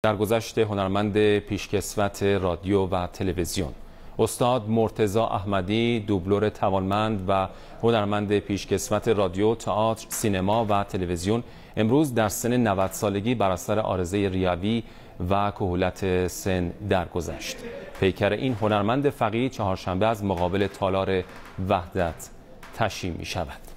درگذشت هنرمند پیشکسوت رادیو و تلویزیون استاد مرتضی احمدی، دوبلور توانمند و هنرمند پیشکسوت رادیو، تئاتر، سینما و تلویزیون، امروز در سن 90 سالگی بر اثر عارضه ریوی و کهولت سن درگذشت. پیکر این هنرمند فقید چهارشنبه از مقابل تالار وحدت تشییع می شود.